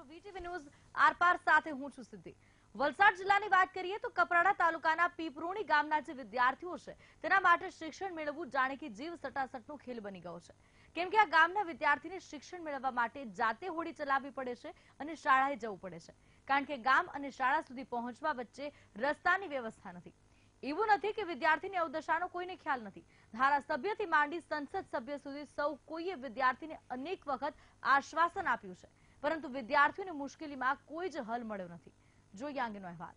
VTV news આરપાર સાથે હું છું સિદ્ધિ। વલસાડ જિલ્લાની વાત કરીએ તો કપરાડા તાલુકાના પીપરોણી ગામના જે વિદ્યાર્થીઓ છે તેના માટે શિક્ષણ મેળવવું જાણે કે જીવ સટાસટનો ખેલ બની ગયો છે, કેમ કે આ ગામના વિદ્યાર્થીને શિક્ષણ મેળવવા માટે જાતે હોડી ચલાવવી પડે છે અને શાળાએ જવું પડે છે, કારણ કે ગામ અને શાળા સુધી પહોંચવા વચ્ચે રસ્તાની વ્યવસ્થા નથી। એવું નથી કે વિદ્યાર્થીની અવદશાનો કોઈને ખ્યાલ નથી। ધારાસભ્યથી માંડી સંસદ સભ્ય સુધી સૌ કોઈએ વિદ્યાર્થીને અનેક વખત આશ્વાસન આપ્યું છે, પરંતુ વિદ્યાર્થીઓની મુશ્કેલીમાં કોઈ જ હલ મળ્યો નથી। જોઈએ અંગેનો અહેવાલ।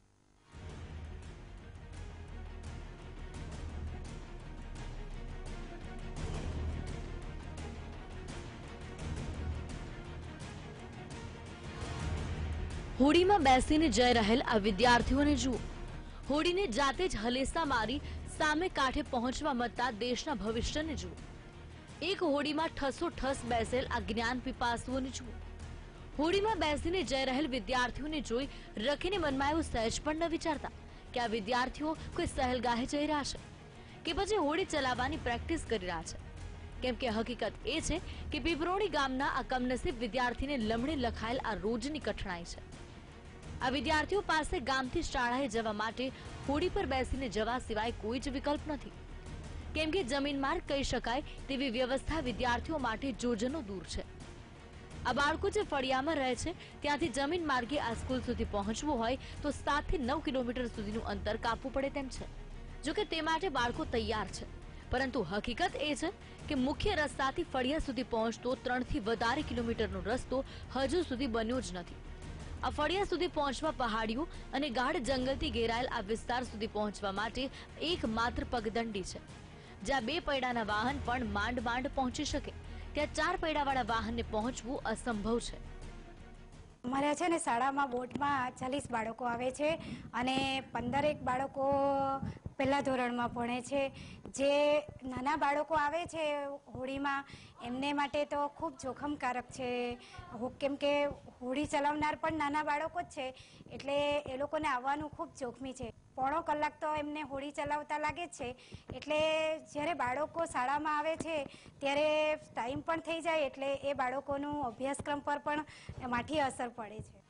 હોડીમાં બેસીને જઈ રહેલ આ વિદ્યાર્થીઓને જુઓ। હોડીને જાતે જ હલેસા મારી સામે કાંઠે પહોંચવા મતતા દેશના ભવિષ્યને જુઓ। એક હોડીમાં ઠસોઠસ બેસેલ આ જ્ઞાન પીપાસુઓને જુઓ। હોડીમાં બેસીને જઈ રહેલ વિદ્યાર્થીઓને જોઈ રખીને મનમાં એવું સહેજ પણ ન વિચારતા કે આ વિદ્યાર્થીઓ કોઈ સહેલગાહે જઈ રહ્યા છે કે પછી હોડી ચલાવવાની પ્રેક્ટિસ કરી રહ્યા છે, કેમ કે હકીકત એ છે કે પીપરોણી ગામના આ કમનસીબ વિદ્યાર્થીને લમણે લખાયેલ આ રોજની કઠણાઈ છે। આ વિદ્યાર્થીઓ પાસે ગામથી શાળાએ જવા માટે હોડી પર બેસીને જવા સિવાય કોઈ જ વિકલ્પ નથી, કેમ કે જમીન માર્ગ કહી શકાય તેવી વ્યવસ્થા વિદ્યાર્થીઓ માટે જોજનો દૂર છે। આ બાળકો જે ફળિયામાં રહે છે ત્યાંથી જમીન માર્ગે આ સ્કૂલ સુધી પહોંચવું હોય તો 7 થી 9 કિલોમીટર સુધીનું અંતર કાપવું પડે તેમ છે। જોકે તે માટે બાળકો તૈયાર છે, પરંતુ હકીકત એ છે કે મુખ્ય રસ્તાથી ફળિયા સુધી પહોંચતો 3 થી વધારે કિલોમીટરનો રસ્તો હજુ સુધી બન્યો જ નથી। આ ફળિયા સુધી પહોંચવા પહાડીઓ અને ગાઢ જંગલથી ઘેરાયેલ આ વિસ્તાર સુધી પહોંચવા માટે એકમાત્ર પગદંડી છે, જ્યાં 2 પૈડાના વાહન પણ માંડ માંડ પહોંચી શકે, ત્યાં 4 પૈડાવાળા વાહનને પહોંચવું અસંભવ છે। અમારે છે ને શાળામાં બોટમાં 40 બાળકો આવે છે અને 15 બાળકો પહેલા ધોરણમાં ભણે છે। જે નાના બાળકો આવે છે હોડીમાં એમને માટે તો ખૂબ જોખમકારક છે, કેમ કે હોડી ચલાવનાર પણ નાના બાળકો જ છે, એટલે એ લોકોને આવવાનું ખૂબ જોખમી છે। પોણો કલાક તો એમને હોડી ચલાવતા લાગે જ છે, એટલે જ્યારે બાળકો શાળામાં આવે છે ત્યારે ટાઈમ પણ થઈ જાય, એટલે એ બાળકોનું અભ્યાસક્રમ પર પણ માઠી અસર પડે છે।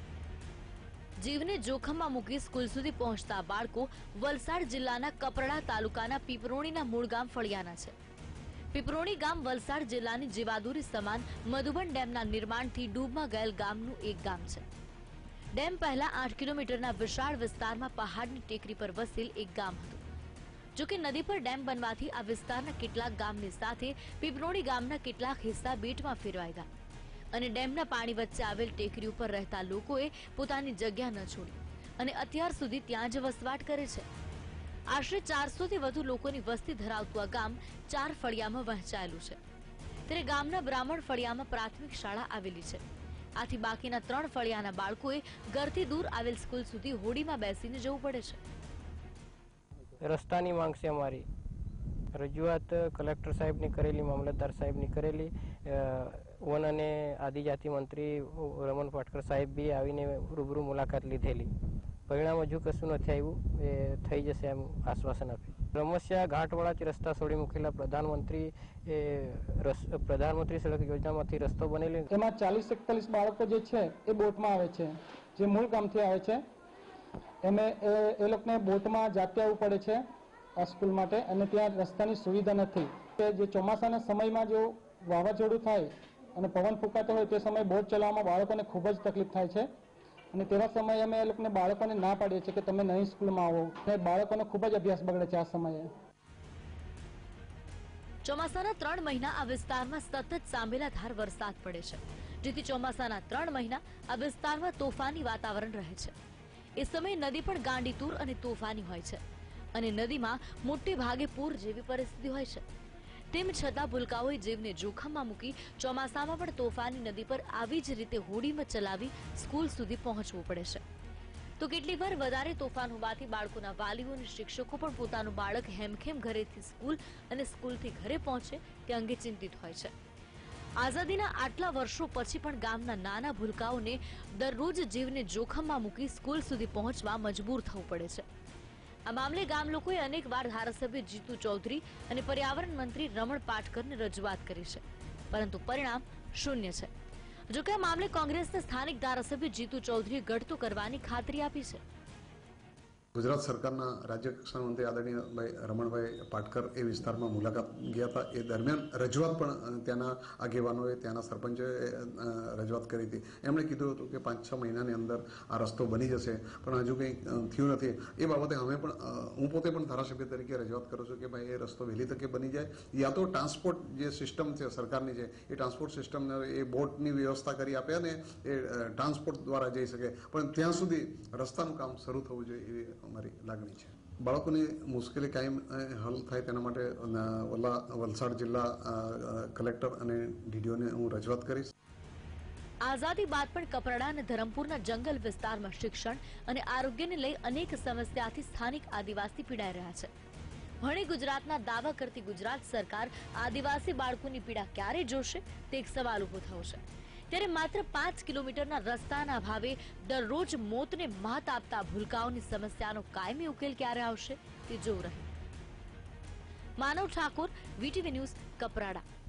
જીવને જોખમમાં મૂકી સ્કૂલ સુધી પહોંચતા બાળકો વલસાડ જિલ્લાના કપરાડા તાલુકાના પીપરોણીના મૂળ ગામ ફળિયાના છે। પીપરોણી ગામ વલસાડ જિલ્લાની જીવાદોરી સમાન મધુબન ડેમના નિર્માણથી ડૂબમાં ગયેલ ગામનું એક ગામ છે। ડેમ પહેલા 8 કિલોમીટરના વિશાળ વિસ્તારમાં પહાડની ટેકરી પર વસેલ એક ગામ હતું। જોકે નદી પર ડેમ બનવાથી આ વિસ્તારના કેટલાક ગામની સાથે પીપરોણી ગામના કેટલાક હિસ્સા બેટમાં ફેરવાઈ ગયા અને ડેમના પાણી વચ્ચે આવેલ ટેકરી ઉપર રહેતા લોકોએ પોતાની જગ્યા ન છોડી અને અત્યાર સુધી ત્યાં જ વસવાટ કરે છે। આશરે 400 થી વધુ લોકોની વસ્તી ધરાવતું આ ગામ 4 ફળિયામાં વહેંચાયેલું છે, ત્યારે ગામના બ્રાહ્મણ ફળિયામાં પ્રાથમિક શાળા આવેલી છે। આથી બાકીના 3 ફળિયાના બાળકોએ ઘરથી દૂર આવેલ સ્કૂલ સુધી હોડીમાં બેસીને જવું પડે છે। રસ્તાની માંગ છે અમારી। રજૂઆત કલેક્ટર સાહેબની કરેલી, મામલતદાર સાહેબની કરેલી, વન અને આદિજાતિ મંત્રી રમણ પાટકર સાહેબ બી આવીને રૂબરૂ મુલાકાત લીધેલી, પરિણામ હજુ કશું નથી આવ્યું। એ થઈ જશે એમ આશ્વાસન આપ્યું। સમસ્યા ઘાટવાળાથી રસ્તા છોડી મૂકેલા પ્રધાનમંત્રી સડક યોજનામાંથી રસ્તો બનેલી, એમાં 40-41 બાળકો જે છે એ બોટમાં આવે છે, જે મૂળ ગામથી આવે છે, એ લોકોને બોટમાં જાતે આવવું પડે છે આ સ્કૂલ માટે, અને ત્યાં રસ્તાની સુવિધા નથી। જે ચોમાસાના સમયમાં જો વાવાઝોડું થાય અને પવન ફૂંકાતો હોય તે સમયે બોટ ચલાવવામાં બાળકોને ખૂબ જ તકલીફ થાય છે, અને તેવા સમયે અમે એ લોકોને બાળકોને ના પાડીએ છીએ કે તમે નહીં સ્કૂલમાં આવો, અને બાળકોનો ખૂબ જ અભ્યાસ બગડે છે આ સમયે। ચોમાસાના 3 મહિના આ વિસ્તારમાં સતત સાંભેલાધાર વરસાદ પડે છે, જેથી ચોમાસાના 3 મહિના આ વિસ્તારમાં તોફાની વાતાવરણ રહે છે। એ સમયે નદી પણ ગાંડીતુર અને તોફાની હોય છે અને નદીમાં મોટે ભાગે પૂર જેવી પરિસ્થિતિ હોય છે। તેમ છતાં ભૂલકાઓએ જીવને જોખમમાં મૂકી ચોમાસામાં પણ તોફાની નદી પર આવી જ રીતે હોડીમાં ચલાવી સ્કૂલ સુધી પહોંચવું પડે છે। તો કેટલીક વાર વધારે તોફાન હોવાથી બાળકોના વાલીઓ અને શિક્ષકો પણ પોતાનું બાળક હેમખેમ ઘરેથી સ્કૂલ અને સ્કૂલથી ઘરે પહોંચે તે અંગે ચિંતિત હોય છે। આઝાદીના આટલા વર્ષો પછી પણ ગામના નાના ભૂલકાઓને દરરોજ જીવને જોખમમાં મૂકી સ્કૂલ સુધી પહોંચવા મજબૂર થવું પડે છે। આ મામલે ગામ લોકોએ અનેકવાર ધારાસભ્ય જીતુ ચૌધરી અને પર્યાવરણ મંત્રી રમણ પાટકરને રજૂઆત કરી છે, પરંતુ પરિણામ શૂન્ય છે। જોકે આ મામલે કોંગ્રેસના સ્થાનિક ધારાસભ્ય જીતુ ચૌધરીએ ઘટતું કરવાની ખાતરી આપી છે. ગુજરાત સરકારના રાજ્ય કક્ષાના મંત્રી આદરણીય ભાઈ રમણભાઈ પાટકર એ વિસ્તારમાં મુલાકાત ગયા હતા. એ દરમિયાન રજૂઆત પણ ત્યાંના આગેવાનોએ, ત્યાંના સરપંચોએ રજૂઆત કરી હતી. એમણે કીધું હતું કે 5-6 મહિનાની અંદર આ રસ્તો બની જશે, પણ હજુ કંઈ થયું નથી. એ બાબતે હું પોતે પણ ધારાસભ્ય તરીકે રજૂઆત કરું છું કે ભાઈ એ રસ્તો વહેલી તકે બની જાય, યા તો ટ્રાન્સપોર્ટ જે સિસ્ટમ છે સરકારની છે એ ટ્રાન્સપોર્ટ સિસ્ટમને એ બોટની વ્યવસ્થા કરી આપે અને એ ટ્રાન્સપોર્ટ દ્વારા જઈ શકે, પણ ત્યાં સુધી રસ્તાનું કામ શરૂ થવું જોઈએ એવી અમારી લાગણી છે. બાળકોની મુશ્કેલી કાયમ હલ થાય તેના માટે વલસાડ જિલ્લા કલેક્ટર અને ડીડીઓને હું રજૂઆત કરીશ. આઝાદી બાદ પણ કપરાડા અને ધરમપુરના જંગલ વિસ્તારમાં શિક્ષણ અને આરોગ્યને લઈ અનેક સમસ્યાથી સ્થાનિક આદિવાસી પીડાઈ રહ્યા છે. ભણી ગુજરાતના દાવા કરતી ગુજરાત સરકાર આદિવાસી બાળકોની પીડા ક્યારે જોશે તે એક સવાલ ઉભો થયો છે. ત્યારે માત્ર 5 કિલોમીટરના રસ્તાના અભાવે દરરોજ મોતને માત આપતા ભૂલકાઓની સમસ્યાનો કાયમી ઉકેલ ક્યારે આવશે તે જોવું રહ્યું. Manav Thakor, VTV news, Kaprada.